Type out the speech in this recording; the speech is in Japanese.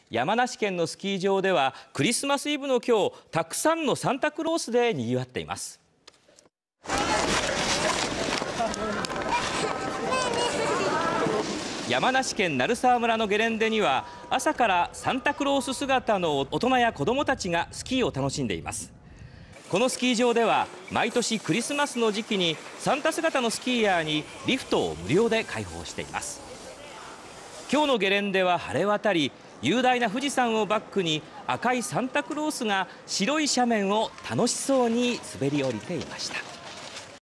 山梨県のスキー場ではクリスマスイブの今日、たくさんのサンタクロースで賑わっています。山梨県鳴沢村のゲレンデには朝からサンタクロース姿の大人や子どもたちがスキーを楽しんでいます。このスキー場では毎年クリスマスの時期にサンタ姿のスキーヤーにリフトを無料で開放しています。今日のゲレンデは晴れ渡り、雄大な富士山をバックに赤いサンタクロースが白い斜面を楽しそうに滑り降りていました。